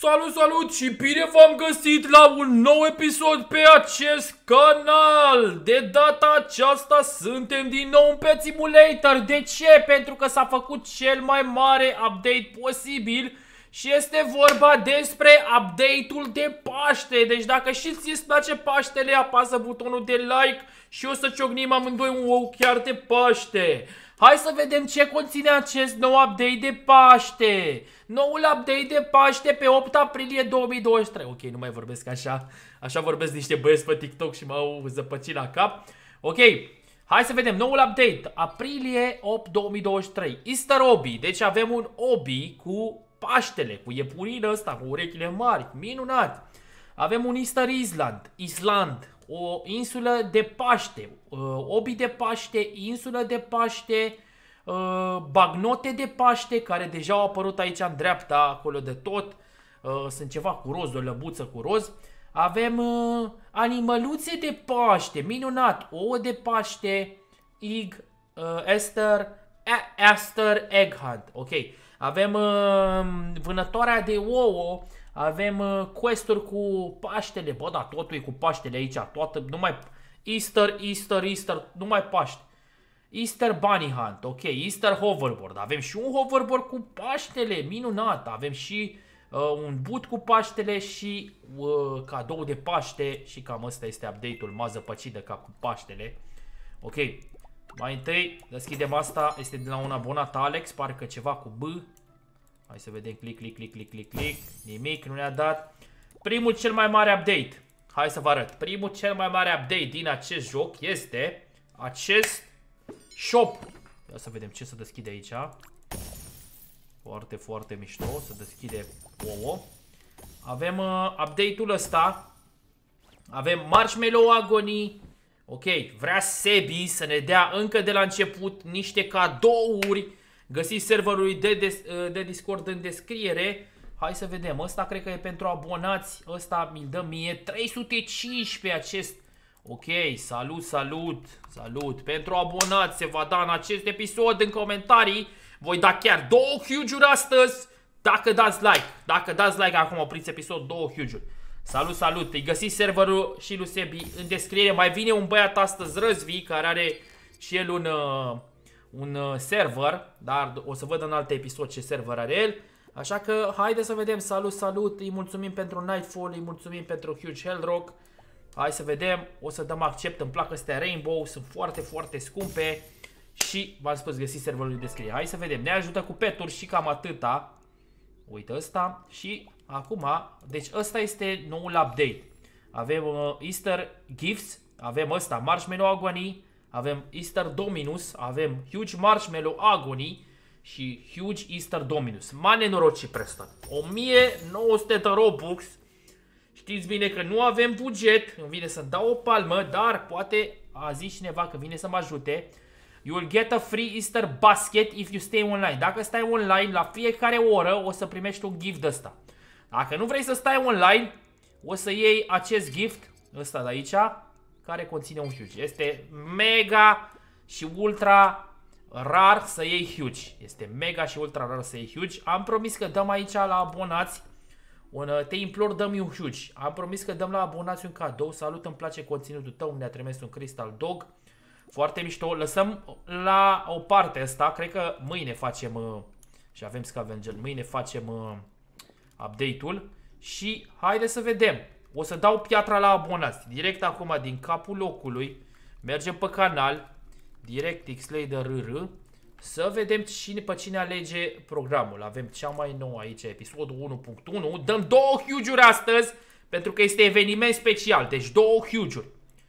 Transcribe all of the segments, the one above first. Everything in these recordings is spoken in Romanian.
Salut, salut și bine v-am găsit la un nou episod pe acest canal. De data aceasta suntem din nou în Pet Simulator. De ce? Pentru că s-a făcut cel mai mare update posibil și este vorba despre update-ul de Paște. Deci dacă și ți îți place Paștele, apasă butonul de like și o să ciocnim amândoi un ou chiar de Paște. Hai să vedem ce conține acest nou update de Paște. Noul update de Paște pe 8 aprilie 2023. Ok, nu mai vorbesc așa. Așa vorbesc niște băieți pe TikTok și m-au zăpăcit la cap. Ok, hai să vedem noul update. Aprilie 8 2023. Easter Obi. Deci avem un obi cu Paștele, cu iepurină ăsta, cu urechile mari. Minunat. Avem un Easter Island. O insulă de Paște, obi de Paște, insulă de Paște, bagnote de Paște, care deja au apărut aici în dreapta, acolo de tot. Sunt ceva cu roz, o lăbuță cu roz. Avem animăluțe de Paște, minunat, ouă de Paște, Easter Egg Hunt, ok. Avem vânătoarea de ouă. Avem quest-uri cu Paștele. Bă, da, totul e cu Paștele aici. Toată, numai Easter, numai Paște. Easter Bunny Hunt, ok. Easter Hoverboard. Avem și un hoverboard cu Paștele, minunat. Avem și un boot cu Paștele și cadou de Paște. Și cam ăsta este update-ul. M-a zăpăcit de cap cu Paștele. Ok. Mai întâi deschidem asta. Este de la un abonat Alex. Parcă ceva cu B. Hai să vedem, click. Nimic, nu ne-a dat. Primul cel mai mare update. Hai să vă arăt. Primul cel mai mare update din acest joc este acest shop. Ia să vedem ce se deschide aici. Foarte, foarte mișto. Se deschide ouă. Avem update-ul ăsta. Avem Marshmallow Agony. Ok, vrea Sebi să ne dea încă de la început niște cadouri. Găsiți serverul de Discord în descriere. Hai să vedem. Ăsta cred că e pentru abonați. Ăsta mi-l dă mie 315 acest. Ok, salut. Pentru abonați se va da în acest episod în comentarii. Voi da chiar 2 huge-uri astăzi. Dacă dați like. Dacă dați like acum opriți episod, 2 huge-uri. Salut. Îi găsiți serverul și lui Sebi în descriere. Mai vine un băiat astăzi, Răzvi, care are și el un server, dar o să văd în alte episod ce server are el. Așa că haide să vedem. Salut. Îi mulțumim pentru Nightfall, îi mulțumim pentru Huge Hellrock. Hai să vedem. O să dăm accept. Îmi plac astea Rainbow, sunt foarte, foarte scumpe. Și v-am spus, găsiți serverul în descriere. Hai să vedem. Ne ajută cu peturi și cam atâta. Uite ăsta. Și acum, deci ăsta este noul update. Avem Easter Gifts. Avem ăsta, Marshmallow Agony. Avem Easter Dominus, avem Huge Marshmallow Agony și Huge Easter Dominus. M-a nenorocit Preston. 1900 de Robux. Știți bine că nu avem buget. Îmi vine să-mi dau o palmă, dar poate a zis cineva că vine să mă ajute. You will get a free Easter basket if you stay online. Dacă stai online, la fiecare oră o să primești un gift ăsta. Dacă nu vrei să stai online, o să iei acest gift, ăsta de aici, care conține un huge. Este mega și ultra rar să iei huge. Este mega și ultra rar să iei huge. Am promis că dăm aici la abonați te implor, dă-mi un huge. Am promis că dăm la abonați un cadou. Salut, îmi place conținutul tău. Ne-a trimis un Crystal Dog. Foarte mișto. Lăsăm la o parte asta. Cred că mâine facem și avem Scavenger. Mâine facem update-ul. Și haide să vedem. O să dau piatra la abonați. Direct acum din capul locului. Mergem pe canal. Direct Xlader.rr. Să vedem pe cine alege programul. Avem cea mai nouă aici, episodul 1.1. Dăm 2 huge-uri astăzi. Pentru că este eveniment special. Deci 2 huge-uri.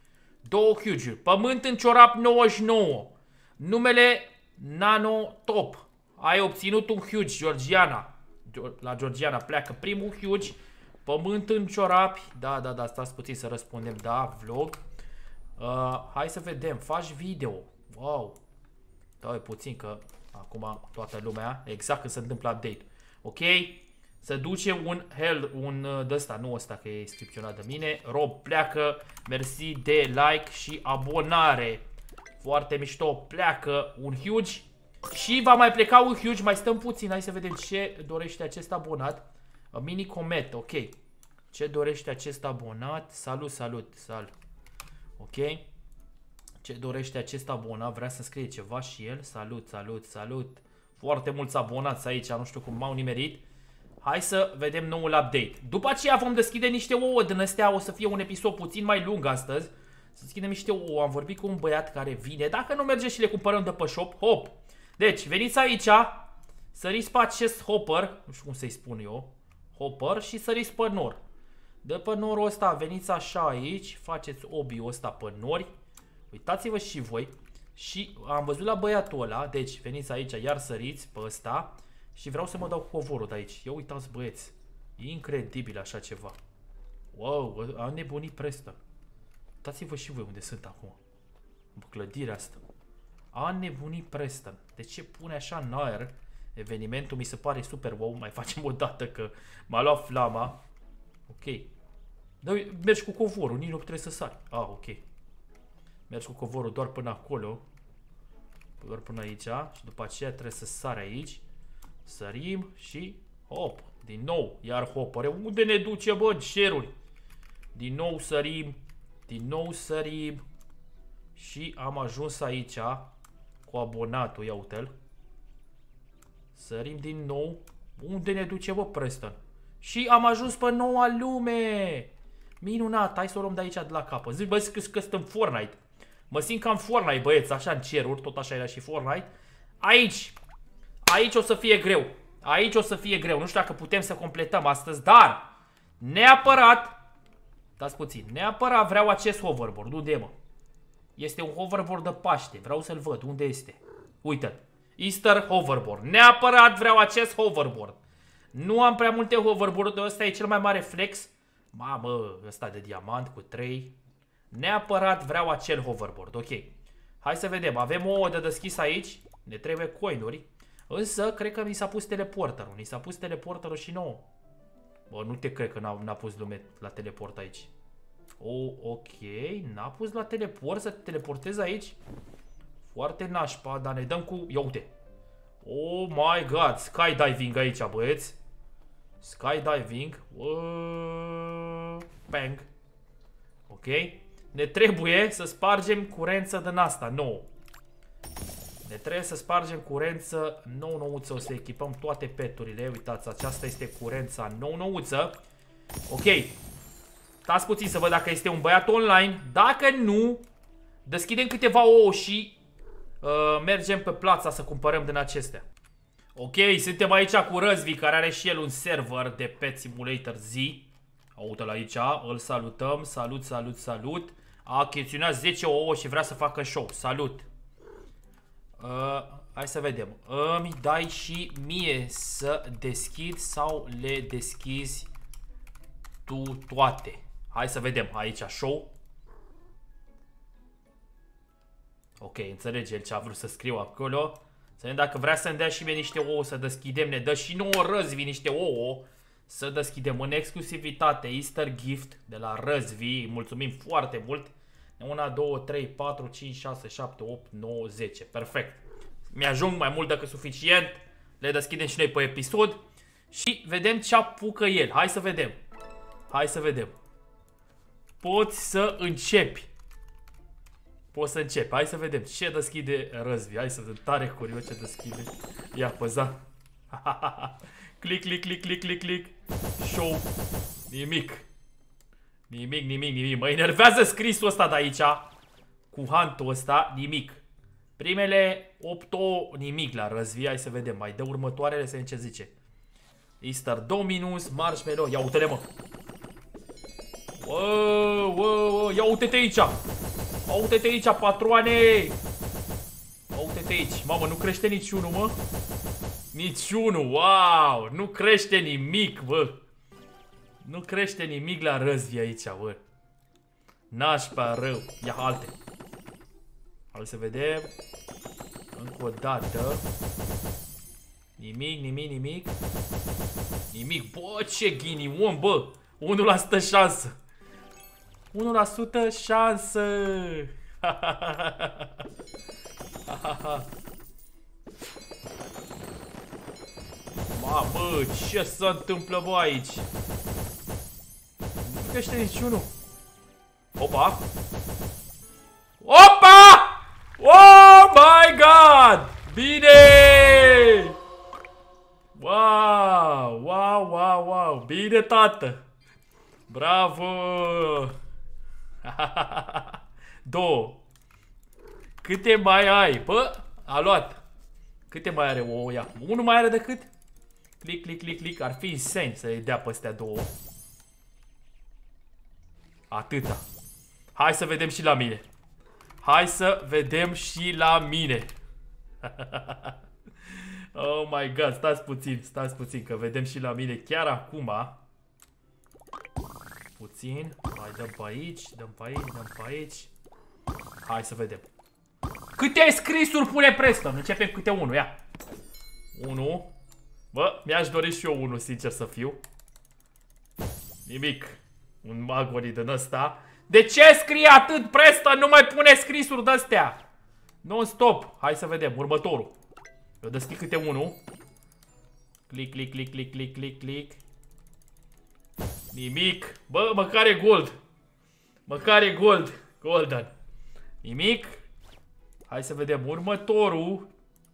2 huge-uri. Pământ în ciorap 99. Numele Nano Top. Ai obținut un huge, Georgiana. La Georgiana pleacă primul huge. Pământ în ciorapi. Da, stați puțin să răspundem. Da, vlog. Hai să vedem. Faci video. Wow. Dau puțin că acum toată lumea, exact când se întâmplă update. Ok. Să duce un de-ăsta, nu ăsta că e inscripționat de mine. Rob pleacă. Mersi de like și abonare. Foarte mișto. Pleacă un huge. Și va mai pleca un huge. Mai stăm puțin. Hai să vedem ce dorește acest abonat. Mini comet, ok. Ce dorește acest abonat? Salut, salut, salut. Ok. Ce dorește acest abonat? Vrea să scrie ceva și el. Salut, salut, salut. Foarte mulți abonați aici, nu știu cum m-au nimerit. Hai să vedem noul update. După aceea vom deschide niște ouă din astea. O să fie un episod puțin mai lung astăzi. Să deschidem niște ouă. Am vorbit cu un băiat care vine. Dacă nu merge și le cumpărăm de pe shop, hop. Deci, veniți aici. Săriți pe acest hopper. Nu știu cum să-i spun eu. Hopper și săriți pe nor. De pe norul ăsta veniți așa aici. Faceți obiul ăsta pe nori. Uitați-vă și voi. Și am văzut la băiatul ăla. Deci, veniți aici, iar săriți pe ăsta. Și vreau să mă dau cu covorul de aici. Ia uitați, băieți. E incredibil așa ceva. Wow, a nebunit Preston. Uitați-vă și voi unde sunt acum. În clădirea asta. A nebunit Preston. De ce pune așa în aer? Evenimentul mi se pare super wow. Mai facem o dată că m-a luat flama. Ok. Dar mergi cu covorul, nici nu trebuie să sari. Ah, ok. Mergi cu covorul doar până acolo. Doar până aici. Și după aceea trebuie să sari aici. Sărim și hop, din nou, iar hopere. Unde ne duce, bă, ceruri? Din nou sărim, din nou sărim. Și am ajuns aici cu abonatul, ia uite-l. Sărim din nou. Unde ne duce, bă, Preston? Și am ajuns pe noua lume. Minunat, hai să o luăm de aici de la capăt. Zic, bă, zic că sunt în Fortnite. Mă simt ca în Fortnite, băieți, așa în ceruri, tot așa era și Fortnite. Aici. Aici o să fie greu. Aici o să fie greu. Nu știu dacă putem să completăm astăzi, dar neapărat, dați puțin, neapărat vreau acest hoverboard. Unde e, mă? Este un hoverboard de Paște. Vreau să-l văd. Unde este? Uite-l. Easter hoverboard. Neapărat vreau acest hoverboard. Nu am prea multe hoverboard-uri. Ăsta e cel mai mare flex. Mamă, ăsta de diamant cu 3. Neapărat vreau acel hoverboard. Ok. Hai să vedem. Avem o ouă de deschis aici. Ne trebuie coinuri. Însă, cred că mi s-a pus teleporterul. Mi s-a pus teleporterul și nouă. Bă, nu te cred că n-a pus lume la teleport aici. Oh, ok. N-a pus la teleport, să te teleportezi aici. Foarte nașpa, dar ne dăm cu... Ia uite. Oh my god. Skydiving aici, băieți. Skydiving. Bang. Ok. Ne trebuie să spargem curență din asta, nouă. Ne trebuie să spargem curență nou-nouță. O să echipăm toate peturile. Uitați, aceasta este curența nou-nouță. Ok. Stați puțin să văd dacă este un băiat online. Dacă nu, deschidem câteva ouă și mergem pe plața să cumpărăm din acestea. Ok, suntem aici cu Răzvi, care are și el un server de Pet Simulator Z. Uite-l aici, îl salutăm. Salut, salut, salut. A achiziționat 10 ouă și vrea să facă show. Salut. Hai să vedem. Îmi dai și mie să deschid sau le deschizi tu toate? Hai să vedem aici show. Ok, înțelege el ce a vrut să scriu acolo. Să vedem dacă vrea să-mi dea și mie niște ouă să deschidem. Ne dă și nouă Răzvi niște ouă să deschidem în exclusivitate. Easter gift de la Răzvi. Mulțumim foarte mult. 1, 2, 3, 4, 5, 6, 7, 8, 9, 10. Perfect. Mi-ajung mai mult decât suficient. Le deschidem și noi pe episod. Și vedem ce apucă el. Hai să vedem. Hai să vedem. Poți să începi. Poți să începi. Hai să vedem ce deschide Răzvi. Hai să vedem. Tare curios ce deschide. Ia păza. Click, click, click, click, click, click. Show. Nimic. Nimic, nimic, nimic. Mă enervează scrisul ăsta de aici. Cu hantul ăsta. Nimic. Primele 8 nimic la Răzvi. Hai să vedem. Mai dă următoarele să vedem ce zice. Easter Dominus, Marshmallow. Ia uite-le, mă. Wow, wow, wow. Ia uite-te aici. Ia uite-te aici, patroane. Ia uite-te aici. Mamă, nu crește niciunul, mă. Niciunul. Wow. Nu crește nimic, bă. Nu crește nimic la Răzvi aici, bă. Nașpa rău. Ia alte. Hai să vedem. Încă o dată. Nimic, nimic, nimic. Nimic. Bă, ce ghinion, bă. 1% șansă. 1% șansă. Mamă, ce se întâmplă, bă, aici? Nu crește niciunul. Opa! Opa! Oh my god! Bine! Wow, wow, wow, wow. Bine, tată. Bravo! Două. Câte mai ai? Bă, a luat. Câte mai are o ea? Unul mai are decât? Click, click, click, click. Ar fi insane să-i dea pe astea două. Atâta. Hai să vedem și la mine. Hai să vedem și la mine. Oh my god, stați puțin, că vedem și la mine chiar acum. Puțin, mai dăm pe aici, dăm pe aici, dăm pe aici. Hai să vedem. Câte scrisuri pune Preston? Începem câte unul, ia. 1. Bă, mi-aș dori și eu unul, sincer să fiu. Nimic. Un Magoni din ăsta. De ce scrie atât Preston? Nu mai pune scrisuri de-astea. Non-stop. Hai să vedem, următorul. Eu deschid câte unul. Click, click, click, click, click, click, click. Nimic. Bă, măcar e gold. Măcar e gold. Golden. Nimic. Hai să vedem următorul.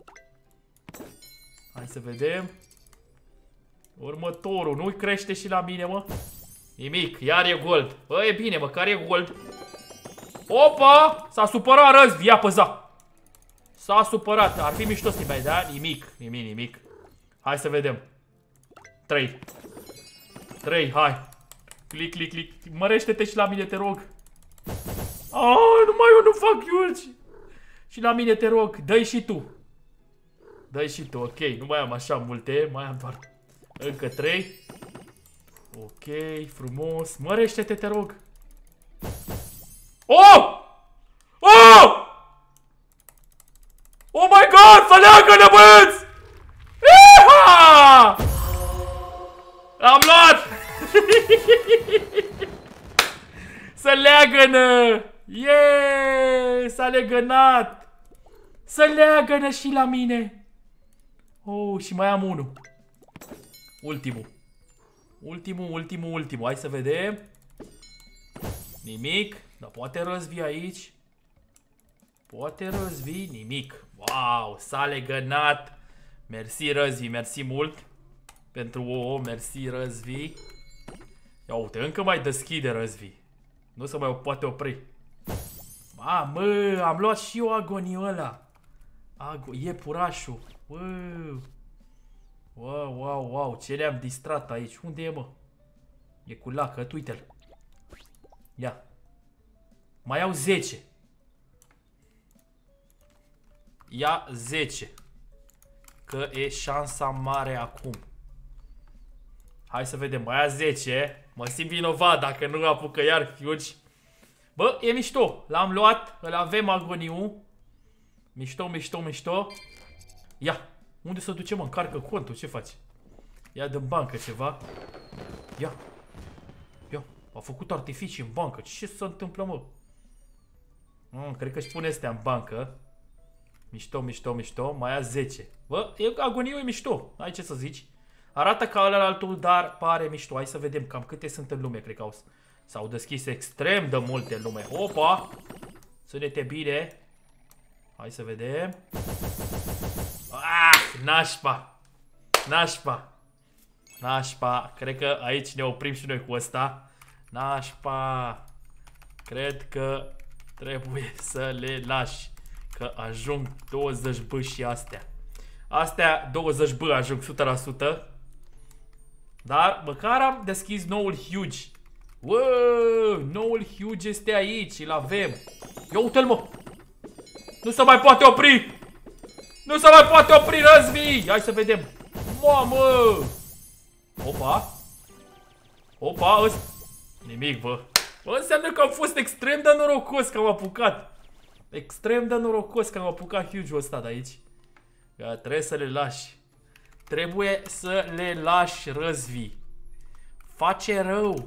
Hai să vedem. Următorul. Nu-i crește și la mine, mă. Nimic. Iar e gold. Bă, e bine, măcar e gold. Opa! S-a supărat Răzvi. Ia păza. S-a supărat. Ar fi mișto să-i mai da? Nimic. Nimic, nimic. Hai să vedem. 3. 3, hai. Click, click, click. Mărește-te și la mine, te rog. Oh, numai eu nu fac iulci. Și la mine, te rog. Dă-i și tu. Dă-i și tu, ok. Nu mai am așa multe. Mai am doar încă 3. Ok, frumos. Mărește-te, te rog. Oh! Oh! Oh my god! Să leagă-ne, băieți! Iha! Am luat! Să leagă-nă! Yeee! S-a legănat! Să leagă-nă și la mine! Oh, și mai am unul. Ultimul. Ultimul. Hai să vedem. Nimic. Dar poate răzvi aici. Poate răzvi. Nimic. Wow, s-a legănat. Mersi, Răzvi, mersi mult pentru ouă, mersi, Răzvi. Ia uite, încă mai deschide, Răzvi. Nu se mai poate opri. Mamă, am luat și eu agonii ăla. Iepurașul. Wow, ce le-am distrat aici. Unde e, mă? E cu lacăt, uite-l. Ia. Mai au 10. Ia 10. Că e șansa mare acum. Hai să vedem, mai ia 10. Mă simt vinovat dacă nu apucă iar huge. Bă, e mișto. L-am luat, îl avem agoniu. Mișto. Ia, unde să ducem, mă? Încarcă contul, ce faci? Ia dă-mi bancă ceva. Ia, a făcut artificii în bancă. Ce se întâmplă, mă? Cred că își pune astea în bancă. Mișto, mai ia 10. Bă, agoniu e mișto, n-ai ce să zici. Arată ca ălaltul, dar pare mișto. Hai să vedem cam câte sunt în lume, cred că s-au deschis extrem de multe în lume. Opa! Ține-te bine. Hai să vedem. Nașpa. Cred că aici ne oprim și noi cu ăsta. Nașpa. Cred că trebuie să le lași. Că ajung 20 B și astea. Astea 20 B ajung 100%. Dar măcar am deschis noul huge. Wow, noul huge este aici, îl avem. Ia uite-l, mă. Nu se mai poate opri. Răzvi. Hai să vedem. Mamă. Opa, ăsta. Nimic, bă. Bă, înseamnă că am fost extrem de norocos că am apucat. Huge-ul ăsta de aici. Că trebuie să le lași. Trebuie să le lași, Răzvi. Face rău.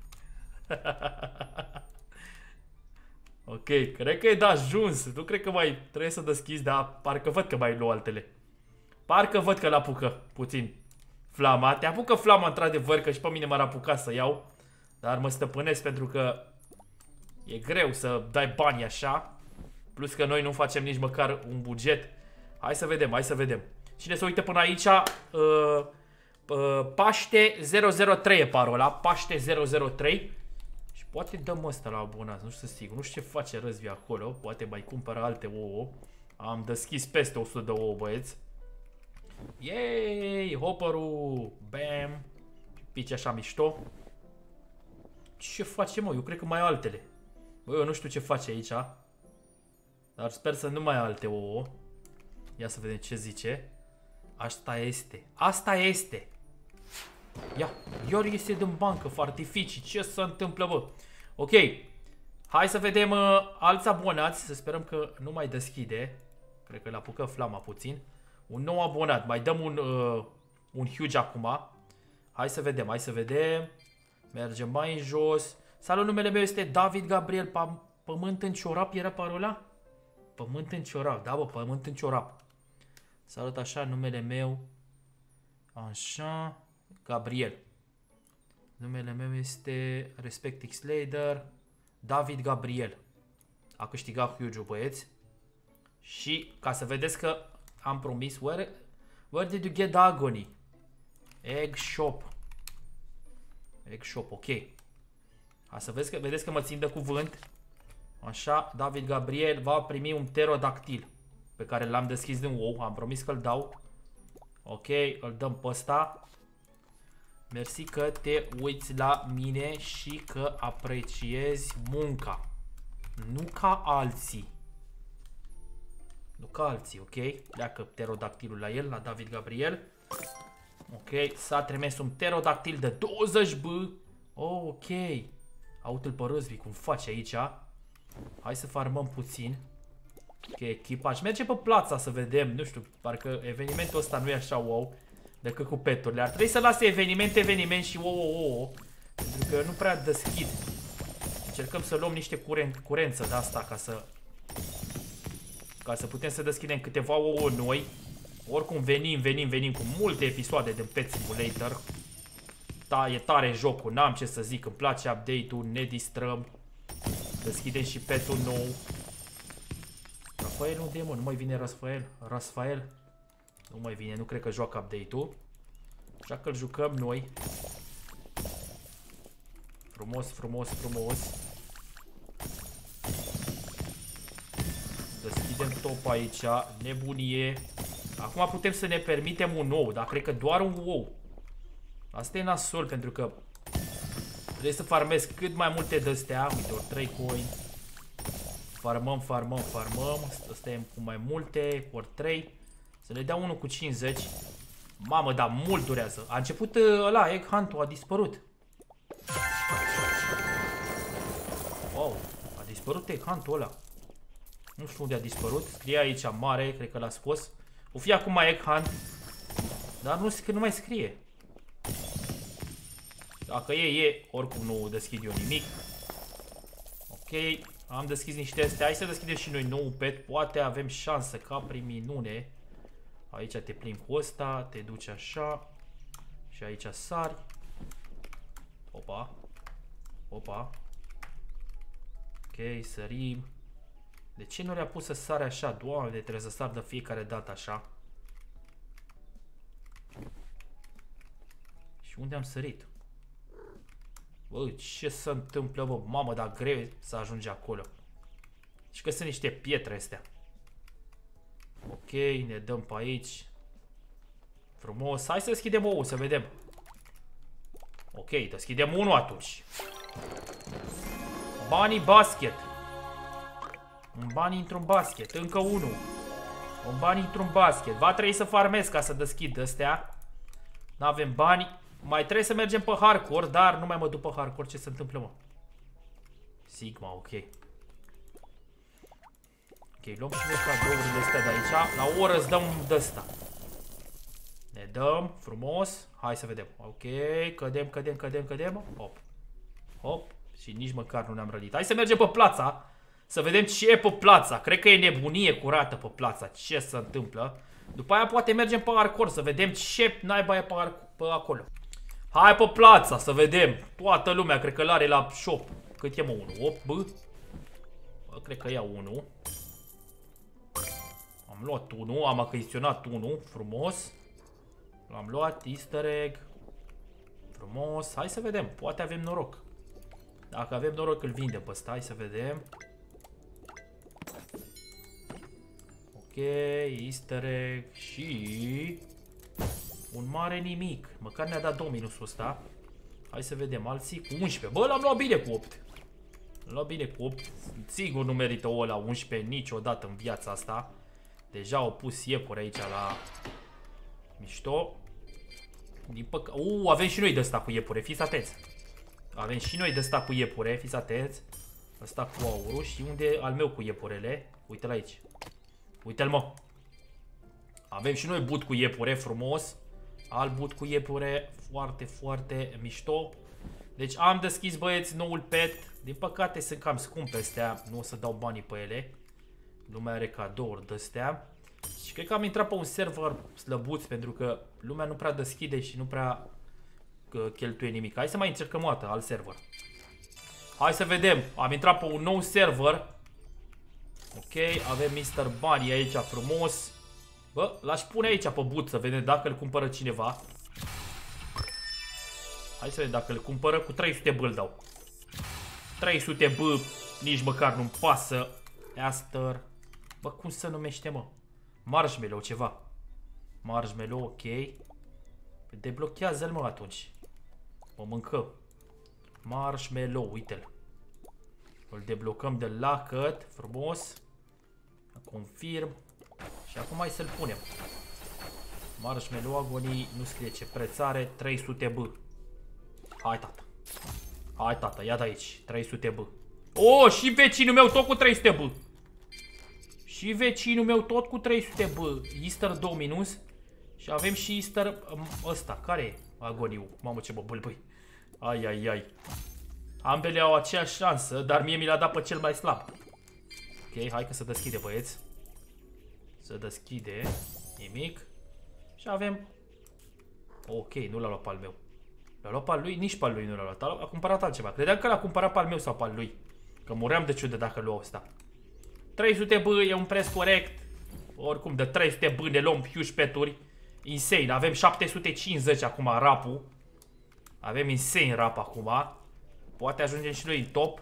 Ok, cred că e de ajuns. Nu cred că mai trebuie să deschizi, dar parcă văd că mai luă altele. Parcă văd că l-apucă puțin. Flama. Te apucă Flama într-adevăr, că și pe mine m-ar apuca să iau. Dar mă stăpânesc pentru că e greu să dai bani așa. Plus că noi nu facem nici măcar un buget. Hai să vedem, hai să vedem. Cine se uită până aici, Paște 003 e parola, Paște 003. Și poate dăm ăsta la abonați, nu știu sigur, nu știu ce face Răzvi acolo. Poate mai cumpără alte ouă. Am deschis peste 100 de ouă, băieți. Yay, hopperul, bam. Pici așa mișto. Ce face, mă? Eu cred că mai au altele. Bă, eu nu știu ce face aici. Dar sper să nu mai ai alte ouă. Ia să vedem ce zice. Asta este. Asta este. Ia, iar iese din bancă, fartificii. Ce se întâmplă, bă? Ok. Hai să vedem alți abonați. Să sperăm că nu mai deschide. Cred că l-a apucat Flama puțin. Un nou abonat. Mai dăm un huge acum. Hai să vedem, hai să vedem. Mergem mai în jos. Salut, numele meu este David Gabriel. Pământ în ciorap era parola? Pământ în ciorap, da bă, pământ în ciorap. Salut așa, numele meu. Așa, Gabriel. Numele meu este Respect X Lader. David Gabriel. A câștigat huge-ul, băieți. Și ca să vedeți că am promis, where did you get Agony? Egg Shop. Egg Shop, ok. Ca să vedeți că mă țin de cuvânt. Așa, David Gabriel va primi un pterodactil pe care l-am deschis din ou. Am promis că îl dau. Ok, îl dăm pe ăsta. Mersi că te uiți la mine și că apreciezi munca. Nu ca alții. Nu ca alții, ok? Pleacă pterodactilul la el, la David Gabriel. Ok, s-a trimis un pterodactil de 20 B. Oh, ok. Aută-l pe Răzvi cum face aici. Hai să farmăm puțin. Ok, echipa. Aș merge pe plața să vedem. Nu știu, parcă evenimentul ăsta nu e așa wow decât cu peturile. Ar trebui să lase eveniment și wow. Pentru că nu prea deschid. Încercăm să luăm niște curență de asta ca să putem să deschidem câteva ouă noi. Oricum venim cu multe episoade de Pet Simulator. Da, e tare jocul, n-am ce să zic, îmi place update-ul, ne distrăm. Deschidem și petul nou. Rafael unde e, mă? Nu mai vine Rasfael? Nu mai vine, nu cred că joacă update-ul. Așa că îl jucăm noi. Frumos. Deschidem top aici, nebunie. Acum putem să ne permitem un ou, dar cred că doar un ou. Asta e nasol, pentru că trebuie să farmez cât mai multe de-astea. Uite, ori 3 coin. Farmăm. Ăsta e cu mai multe, ori 3. Să ne dea unul cu 50. Mamă, dar mult durează. A început ăla, Egg Hunt-ul a dispărut. Wow, a dispărut Egg Hunt-ul ăla. Nu știu unde a dispărut. Scrie aici mare, cred că l-a scos. O fi acum Egg Hunt. Dar nu mai scrie. Dacă e, oricum nu deschid eu nimic. Ok, am deschis niște astea. Hai să deschidem și noi nou pet. Poate avem șansă ca prin minune. Aici te plimbi cu ăsta, te duci așa. Și aici sari. Opa. Ok, sărim. De ce nu le-a pus să sare așa? Doamne, trebuie să sar de fiecare dată așa. Și unde am sărit? Bă, ce se întâmplă, bă? Mamă, dar greu să ajunge acolo. Și că sunt niște pietre astea. Ok, ne dăm pe aici. Frumos. Hai să deschidem ouă, să vedem. Ok, deschidem unul atunci. Banii basket. Un bani într-un basket. Încă unul. Un bani într-un basket. Va trebui să farmez ca să deschid astea. N-avem bani. Mai trebuie să mergem pe hardcore, dar nu mai mă duc pe hardcore. Ce se întâmplă, mă? Sigma, ok. Ok, luăm și noi cadourile astea de aici. La o oră îți dăm de ăsta. Ne dăm, frumos. Hai să vedem. Ok, cădem. Hop. Și nici măcar nu ne-am rănit. Hai să mergem pe plața. Să vedem ce e pe plața. Cred că e nebunie curată pe plața. Ce se întâmplă. După aia poate mergem pe hardcore. Să vedem ce naiba e pe pe acolo. Hai pe plața să vedem. Toată lumea cred că l-are la shop. Cât e mă 1? 8 bă? Bă, cred că ia 1. Am luat 1, am achiziționat 1, frumos. L-am luat, easter egg. Frumos, hai să vedem, poate avem noroc. Dacă avem noroc îl vindem pe ăsta, hai să vedem. Ok, easter egg și... un mare nimic, măcar ne-a dat 2 minusul ăsta. Hai să vedem, alții cu 11. Bă, l-am luat bine cu 8. L-am luat bine cu 8. Sigur nu merită o la 11 niciodată în viața asta. Deja au pus iepuri aici la mișto. Din avem și noi de ăsta cu iepure, fiți atenți. Avem și noi de ăsta cu iepure, fiți atenți. Ăsta cu aurul și unde e al meu cu iepurele. Uite-l aici. Uite-l mă. Avem și noi but cu iepure, frumos. Alt but cu iepure, foarte, foarte mișto. Deci am deschis, băieți, noul pet. Din păcate sunt cam scumpe astea, nu o să dau banii pe ele. Lumea are cadouri de astea. Și cred că am intrat pe un server slăbuț pentru că lumea nu prea deschide și nu prea cheltuie nimic. Hai să mai încercăm o dată alt server. Hai să vedem. Am intrat pe un nou server. Ok, avem Mr. Bunny aici frumos. Bă, l-aș pune aici pe but să vedem dacă îl cumpără cineva. Hai să vedem dacă îl cumpără. Cu 300 bă îl dau. 300 bă, nici măcar nu-mi pasă. Aster. Bă, cum se numește, mă? Marshmallow ceva. Marshmallow, ok. Deblochează-l, mă, atunci. Mă mâncăm. Marshmallow, uite-l. Îl deblocăm de lacăt, frumos. Confirm. Și acum hai să-l punem. Marshmallow Agony, nu scrie ce preț are, 300 bă. Hai, tata. Hai, tata, ia de aici, 300 bă. Oh, și vecinul meu tot cu 300 bă. Și vecinul meu tot cu 300 bă. Easter 2 minus. Și avem și Easter ăsta, care e Agoniu? Mamă, ce bă bălbăi. Ai, ai, ai. Ambele au aceeași șansă, dar mie mi l-a dat pe cel mai slab. Ok, hai că se deschide, băieți. Se deschide. Nimic. Și avem... Ok, nu l-a luat pe al meu. L-a luat pe al lui? Nici pe al lui nu l-a luat. A cumpărat altceva. Credeam că l-a cumpărat pe al meu sau pe al lui. Că muream de ciudă dacă luau ăsta. 300 bă e un preț corect. Oricum, de 300 bă ne luăm huge peturi. Insane. Avem 750 acum rapul. Avem insane rap acum. Poate ajungem și noi în top.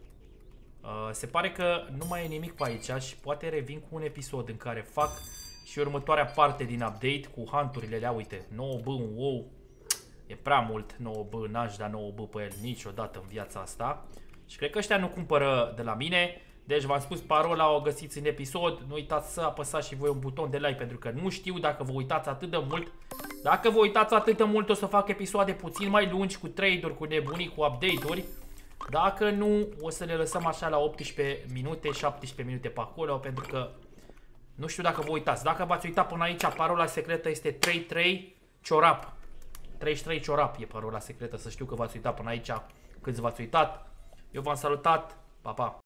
Se pare că nu mai e nimic pe aici și poate revin cu un episod în care fac și următoarea parte din update cu hunturile alea. Uite, 9 bă, un wow. E prea mult 9 bă, n-aș da 9 bă pe el niciodată în viața asta. Și cred că ăștia nu cumpără de la mine. Deci v-am spus parola, o găsiți în episod. Nu uitați să apăsați și voi un buton de like pentru că nu știu dacă vă uitați atât de mult. Dacă vă uitați atât de mult o să fac episoade puțin mai lungi cu trade-uri, cu nebunii, cu update-uri. Dacă nu, o să le lăsăm așa la 18 minute, 17 minute pe acolo, pentru că nu știu dacă vă uitați. Dacă v-ați uitat până aici, parola secretă este 33 ciorap. 33 ciorap e parola secretă, să știu că v-ați uitat până aici, câți v-ați uitat. Eu v-am salutat, pa, pa!